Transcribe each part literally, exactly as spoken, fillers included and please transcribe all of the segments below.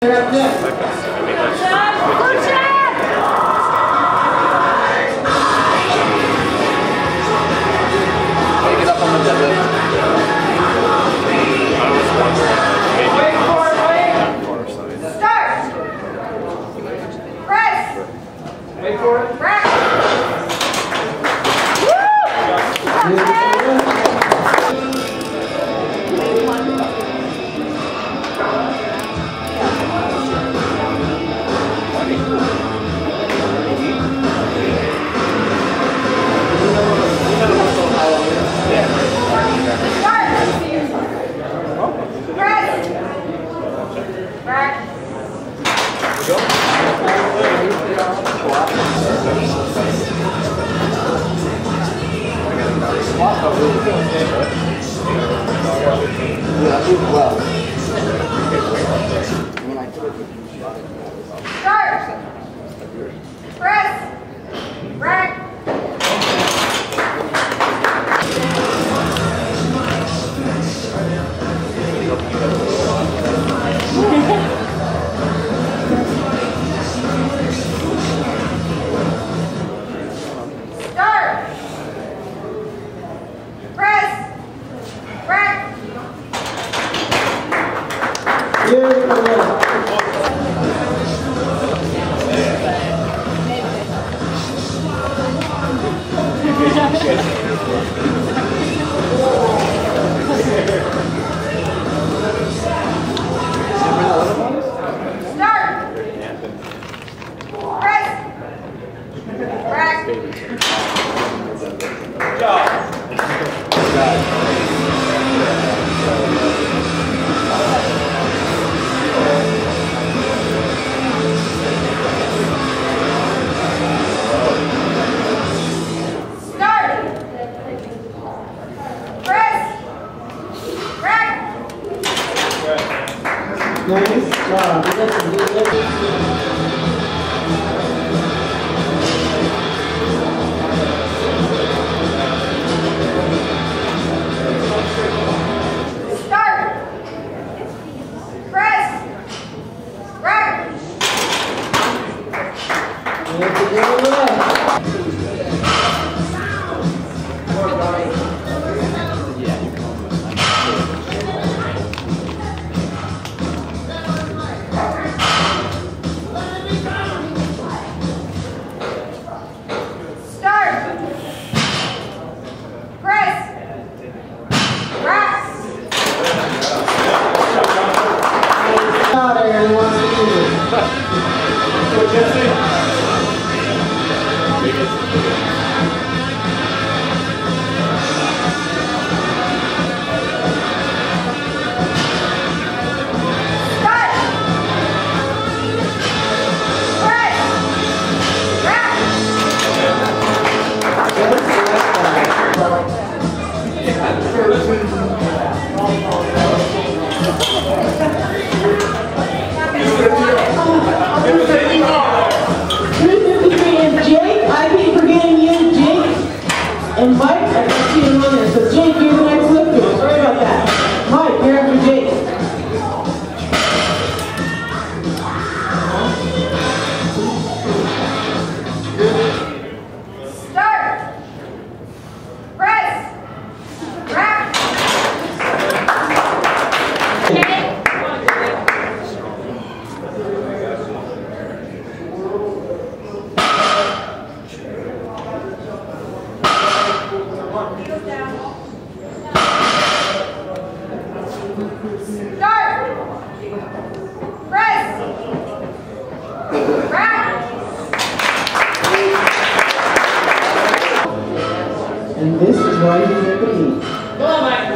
And this is why you get the beat. Go on, Mike.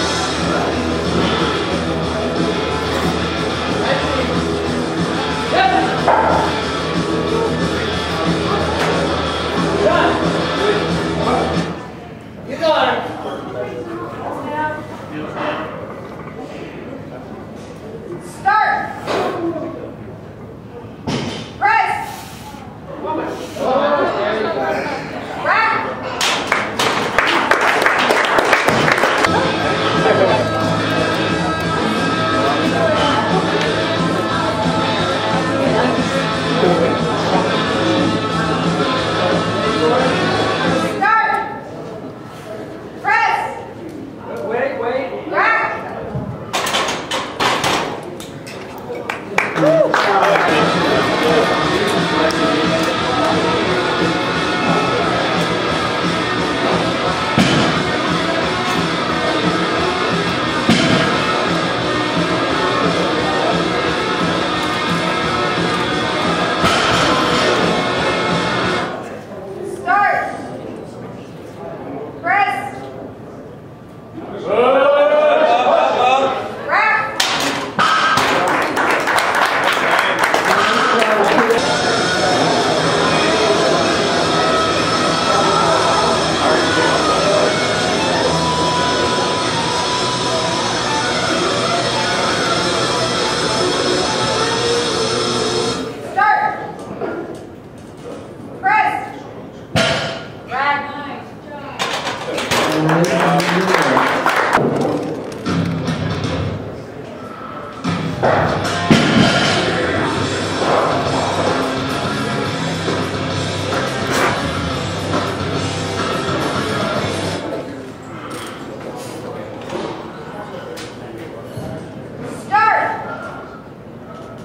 You got it. Start. Press. Rack.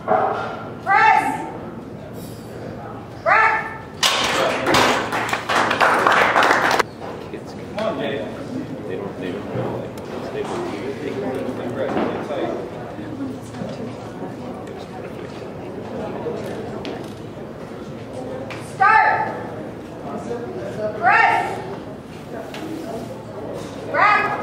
Press. Rack. Kids come on, Jay. They don't, they don't know, like, they believe they can do it right. It's like, Start. Press. Rack.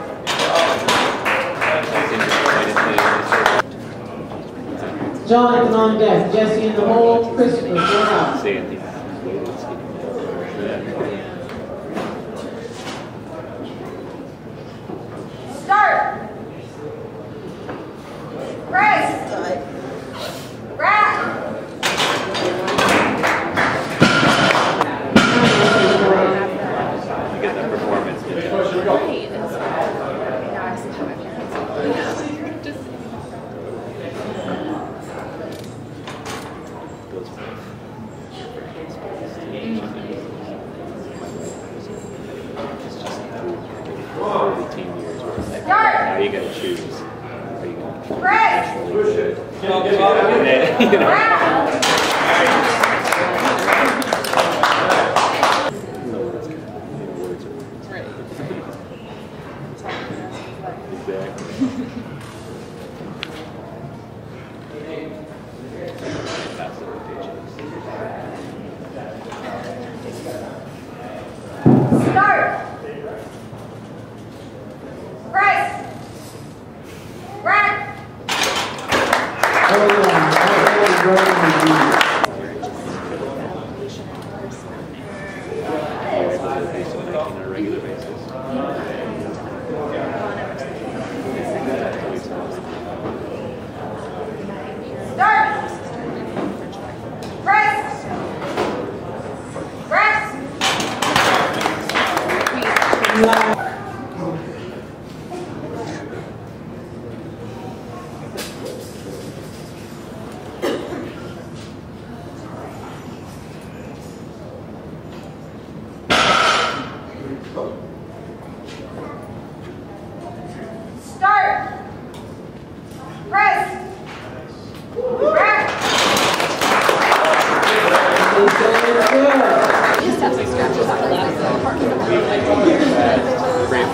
Jonathan on deck. Jesse in the hole. Christopher, four out. Sandy. Start. Press. Rack. You get that performance. Right, and so now I see how my parents yeah. Just Those It's just eighteen years where it's like, Start. now you gotta choose. Are you gonna Press. push it? And then, you know. Rack. No, that's kind of, you know, words are right. exactly. That's the rotations. Start. Press. Rack. Oh, yeah. Oh, yeah. On a regular basis. Start. Press. Rack. Start. Press. Rack. He just has like scratches on the left part of the Great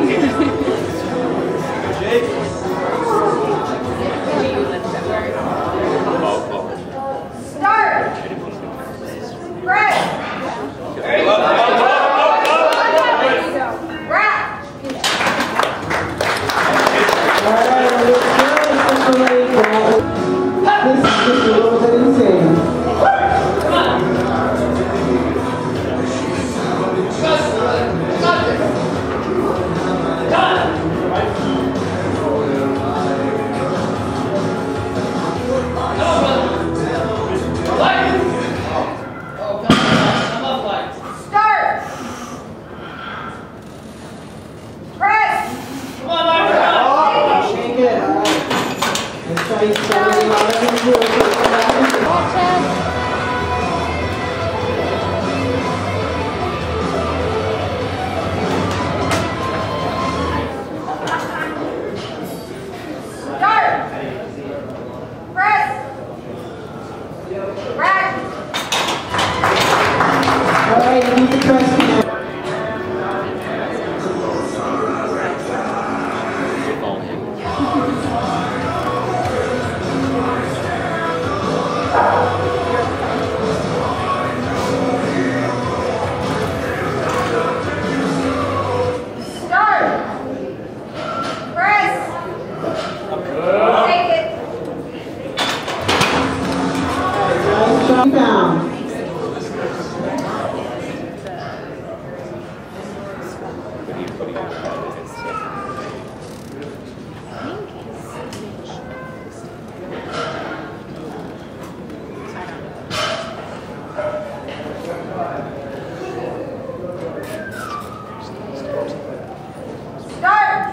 Oh, oh. Start. I didn't want to do Press. Rack. All right, let's go. This is just a little bit insane. Start. Press. Shake it. All right. Let's try starting a lot of them do it. Start. Press. Rack. All right, you need to press now. Start. Press. Take it. Nice shot down. Start.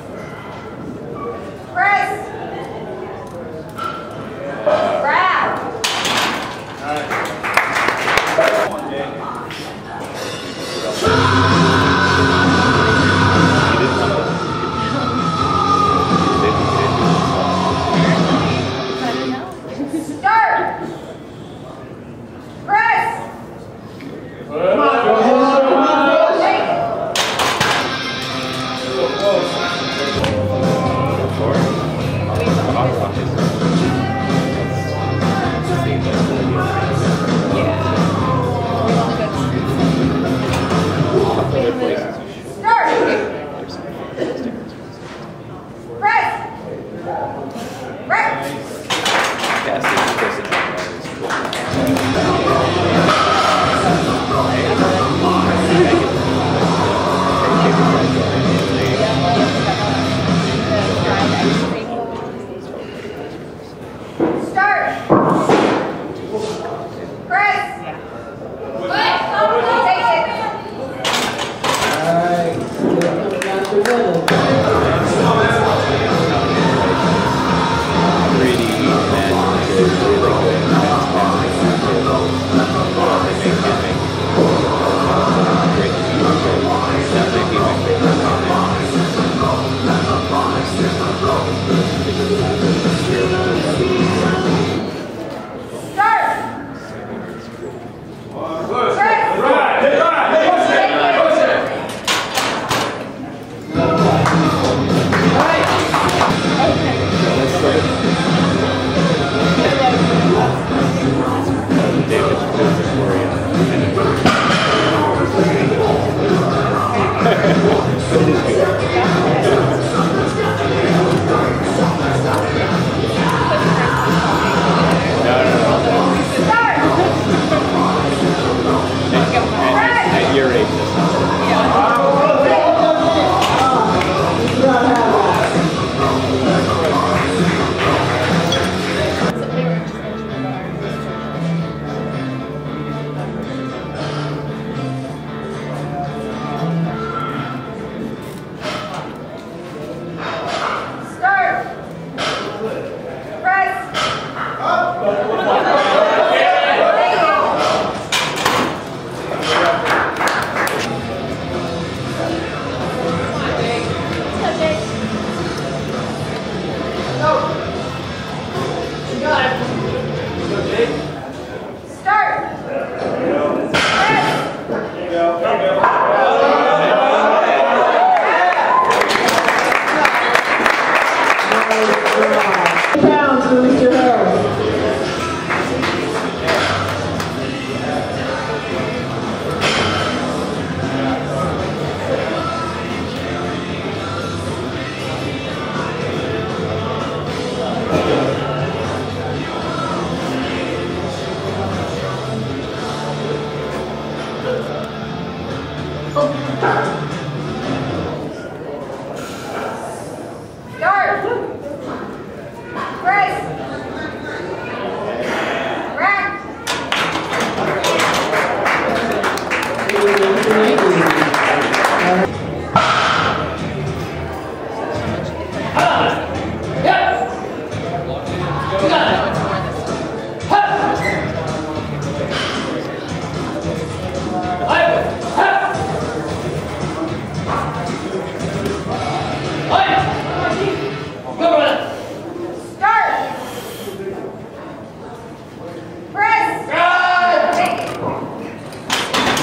Press. Grab.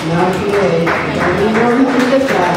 ninety-eight. You know you can get that.